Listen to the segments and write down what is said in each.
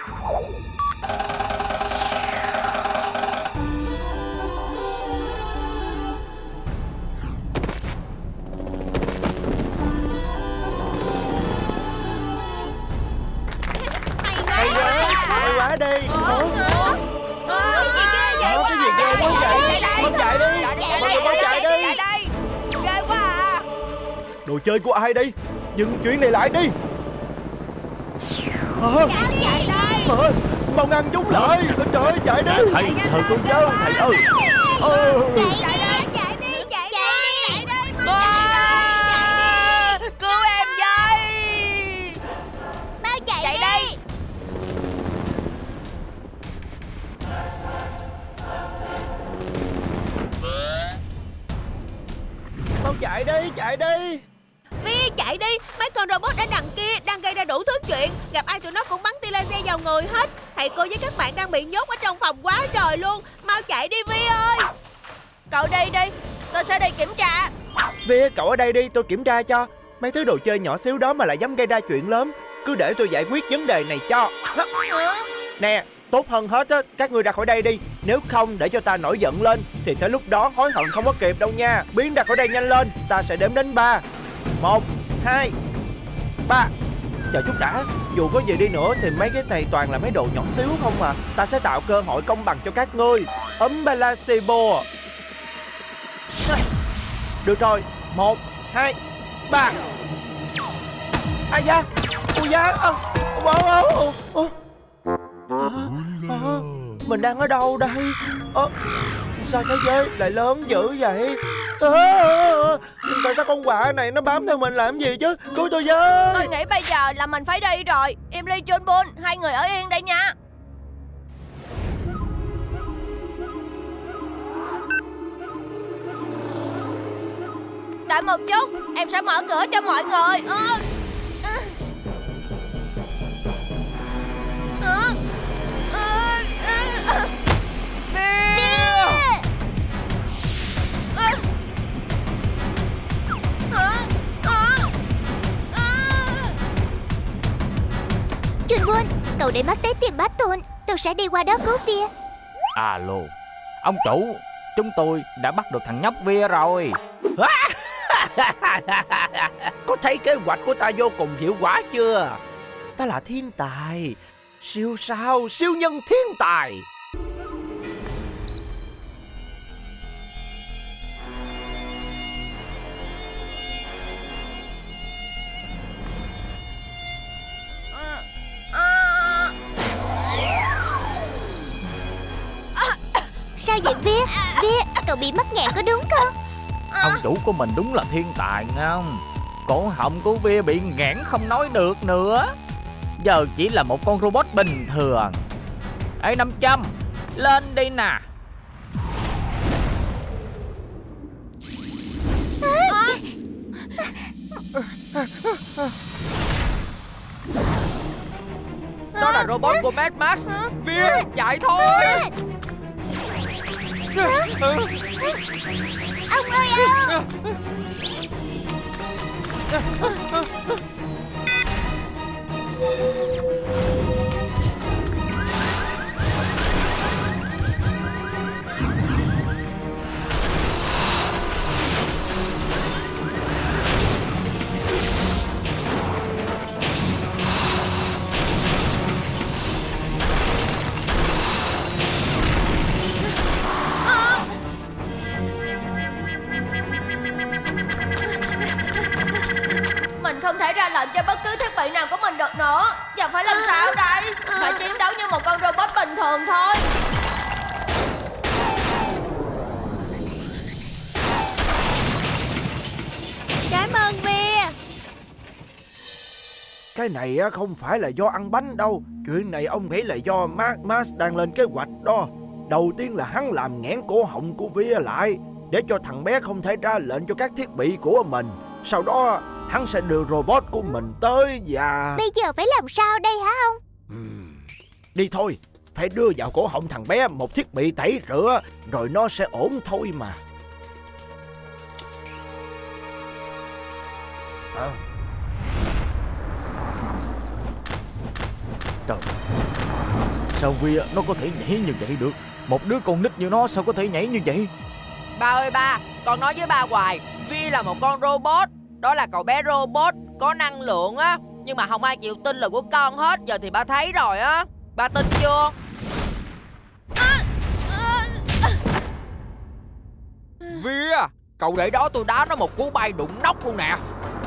Hay quá đi. Cái gì ghê vậy? Cái gì ghê quá vậy? Con chạy đi. Con chạy đi. Ghê quá à. Đồ chơi của ai đi? Dừng chuyện này lại đi. Chạy đây. Mau ngăn chúng lại. Trời ơi, chạy đi. Thầy tôi chứ thầy ơi. Chạy đi. Cứu em với. Mau chạy đi. Mau chạy đi. Vi, chạy đi. Mấy con robot ở đằng kia đang gây ra đủ thứ chuyện. Gặp ai tụi nó cũng bắn tia laser vào người hết. Thầy cô với các bạn đang bị nhốt ở trong phòng quá trời luôn. Mau chạy đi Vi ơi. Cậu đi đi, tôi sẽ đi kiểm tra. Vi, cậu ở đây đi, tôi kiểm tra cho. Mấy thứ đồ chơi nhỏ xíu đó mà lại dám gây ra chuyện lớn. Cứ để tôi giải quyết vấn đề này cho. Nè, tốt hơn hết á, các ngươi ra khỏi đây đi. Nếu không để cho ta nổi giận lên thì tới lúc đó hối hận không có kịp đâu nha. Biến ra khỏi đây nhanh lên, ta sẽ đếm đến 3. 1, 2, 3. Chờ chút đã, dù có gì đi nữa thì mấy cái này toàn là mấy đồ nhỏ xíu không à. Ta sẽ tạo cơ hội công bằng cho các ngươi. Placebo. Được rồi, 1, 2, 3. Ai da, ui da. Mình đang ở đâu đây? Sao thế giới lại lớn dữ vậy? Tại sao con quạ này nó bám theo mình làm gì chứ? Cứu tôi với. Tôi nghĩ bây giờ là mình phải đi rồi. Emily, John Bull, hai người ở yên đây nha. Đợi một chút, em sẽ mở cửa cho mọi người. John Bull, cậu để mắt tới tìm bát tuôn. Tôi sẽ đi qua đó cứu Via. Alo, ông chủ, chúng tôi đã bắt được thằng nhóc Via rồi. Có thấy kế hoạch của ta vô cùng hiệu quả chưa? Ta là thiên tài, siêu sao, siêu nhân thiên tài. Sao vậy Via? Via, cậu bị mắc nghẹn có đúng không? Ông chủ của mình đúng là thiên tài không? Cổ họng của Via bị nghẽn không nói được nữa. Giờ chỉ là một con robot bình thường. Ê 500, lên đi nè. Đó là robot của Mad Max. Via, chạy thôi. Ông ơi ông! Mình không thể ra lệnh cho bất cứ thiết bị nào của mình được nữa. Giờ phải làm sao đây? Phải chiến đấu như một con robot bình thường thôi. Cảm ơn Via. Cái này không phải là do ăn bánh đâu. Chuyện này ông nghĩ là do Max đang lên kế hoạch đó. Đầu tiên là hắn làm nghẽn cổ họng của Via lại, để cho thằng bé không thể ra lệnh cho các thiết bị của mình. Sau đó hắn sẽ đưa robot của mình tới và... Bây giờ phải làm sao đây hả ông? Đi thôi, phải đưa vào cổ họng thằng bé một thiết bị tẩy rửa, rồi nó sẽ ổn thôi mà. Trời, Sao Vi nó có thể nhảy như vậy được? Một đứa con nít như nó sao có thể nhảy như vậy? Ba ơi ba, con nói với ba hoài, Vi là một con robot. Đó là cậu bé robot có năng lượng á. Nhưng mà không ai chịu tin lời của con hết. Giờ thì ba thấy rồi á. Ba tin chưa? Vi à, cậu để đó tôi đá nó một cú bay đụng nóc luôn nè.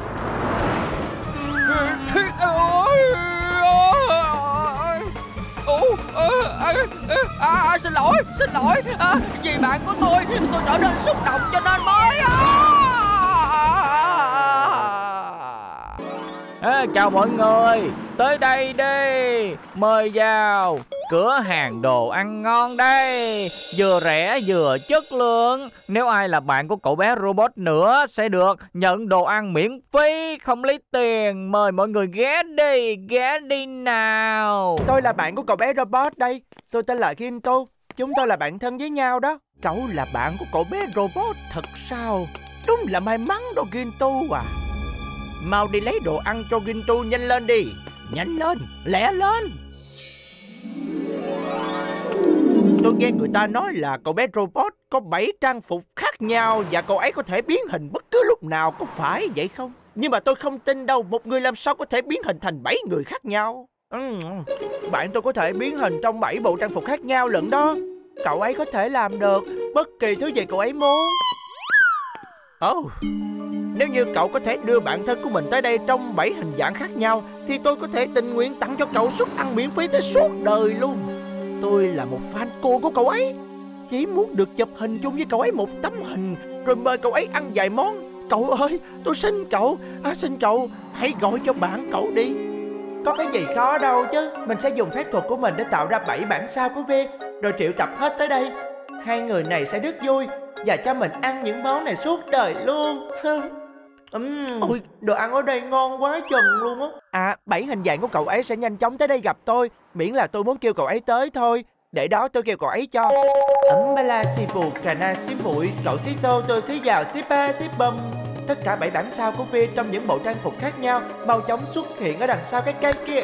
Xin lỗi vì bạn của tôi trở nên xúc động cho nên mới Chào mọi người, tới đây đi, mời vào cửa hàng đồ ăn ngon đây, vừa rẻ vừa chất lượng. Nếu ai là bạn của cậu bé robot nữa sẽ được nhận đồ ăn miễn phí, không lấy tiền. Mời mọi người ghé đi nào. Tôi là bạn của cậu bé robot đây. Tôi tên là Ginto. Chúng tôi là bạn thân với nhau đó. Cậu là bạn của cậu bé robot thật sao? Đúng là may mắn đó Ginto à. Mau đi lấy đồ ăn cho Ginto nhanh lên đi. Nhanh lên, lẹ lên. Tôi nghe người ta nói là cậu bé robot có 7 trang phục khác nhau và cậu ấy có thể biến hình bất cứ lúc nào, có phải vậy không? Nhưng mà tôi không tin đâu, một người làm sao có thể biến hình thành 7 người khác nhau? Bạn tôi có thể biến hình trong 7 bộ trang phục khác nhau lận đó. Cậu ấy có thể làm được bất kỳ thứ gì cậu ấy muốn. Nếu như cậu có thể đưa bạn thân của mình tới đây trong 7 hình dạng khác nhau thì tôi có thể tình nguyện tặng cho cậu suất ăn miễn phí tới suốt đời luôn. Tôi là một fan cô của cậu ấy, chỉ muốn được chụp hình chung với cậu ấy một tấm hình rồi mời cậu ấy ăn vài món. Cậu ơi, tôi xin cậu hãy gọi cho bạn cậu đi. Có cái gì khó đâu chứ. Mình sẽ dùng phép thuật của mình để tạo ra 7 bản sao của Vi, rồi triệu tập hết tới đây. Hai người này sẽ rất vui và cho mình ăn những món này suốt đời luôn. Ôi, đồ ăn ở đây ngon quá chừng luôn á. 7 hình dạng của cậu ấy sẽ nhanh chóng tới đây gặp tôi, miễn là tôi muốn kêu cậu ấy tới thôi. Để đó tôi kêu cậu ấy cho. Bala si bù cà na xí bụi, cậu xí xô tôi xí giàu xí ba xí bum. Tất cả 7 bản sao của Vi trong những bộ trang phục khác nhau mau chóng xuất hiện ở đằng sau cái cây kia.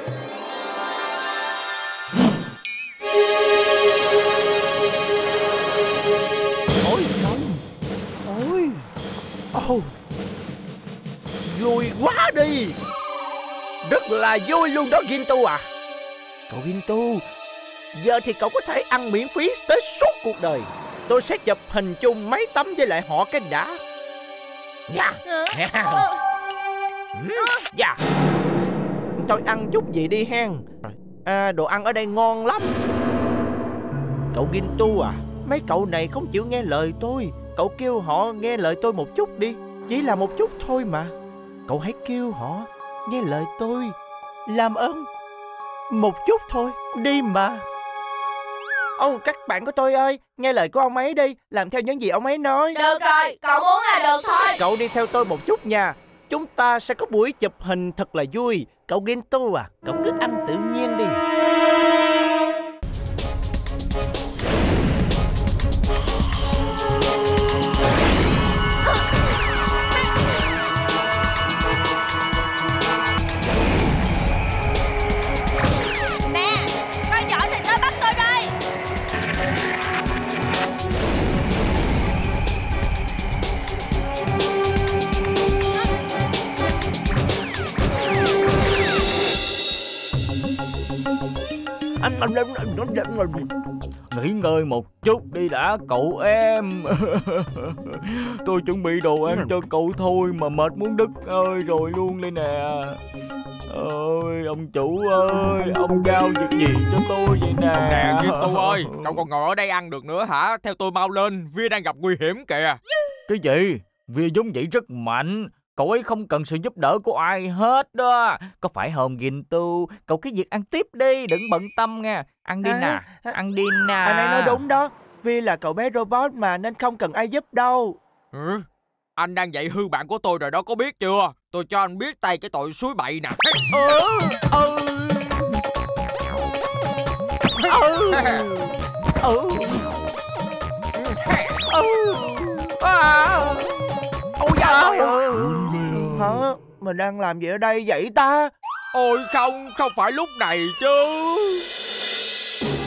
Ôi không. Ôi vui quá đi. Rất là vui luôn đó Ginto à. Cậu Ginto, giờ thì cậu có thể ăn miễn phí tới suốt cuộc đời. Tôi sẽ chụp hình chung mấy tấm với lại họ cái đã. Dạ. Tôi ăn chút gì đi hen. Đồ ăn ở đây ngon lắm. Cậu Ginto à, mấy cậu này không chịu nghe lời tôi. Cậu kêu họ nghe lời tôi một chút đi. Chỉ là một chút thôi mà. Cậu hãy kêu họ nghe lời tôi, làm ơn. Một chút thôi, đi mà. Các bạn của tôi ơi, nghe lời của ông ấy đi, làm theo những gì ông ấy nói. Được rồi, cậu muốn là được thôi. Cậu đi theo tôi một chút nha. Chúng ta sẽ có buổi chụp hình thật là vui. Cậu Ginto à, cậu cứ ăn tự nhiên đi. Nghỉ ngơi một chút đi đã cậu em. Tôi chuẩn bị đồ ăn cho cậu thôi mà mệt muốn đứt ơi rồi luôn đây nè. Ơi ông chủ ơi, ông giao việc gì cho tôi vậy nè. Nè Ginto ơi, cậu còn ngồi ở đây ăn được nữa hả? Theo tôi mau lên, Vi đang gặp nguy hiểm kìa. Cái gì? Vi giống vậy rất mạnh. Cậu ấy không cần sự giúp đỡ của ai hết đó. Có phải không Ginto? Cậu cứ việc ăn tiếp đi, đừng bận tâm nha. Ăn đi nè, ăn đi nè. Anh ấy nói đúng đó. Vi là cậu bé robot mà nên không cần ai giúp đâu. Anh đang dạy hư bạn của tôi rồi đó, có biết chưa? Tôi cho anh biết tay cái tội suối bậy nè. Hả? Mình đang làm gì ở đây vậy ta? Ôi không phải lúc này chứ.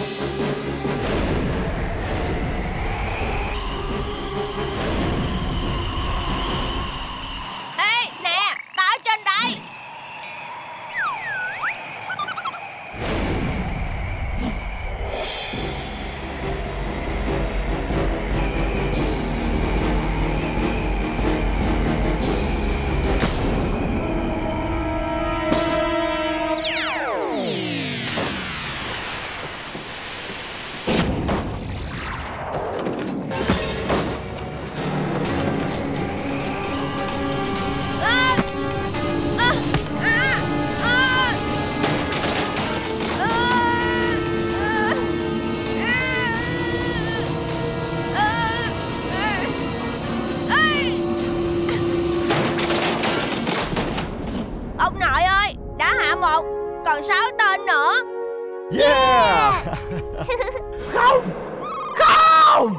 Yeah. Không. Không.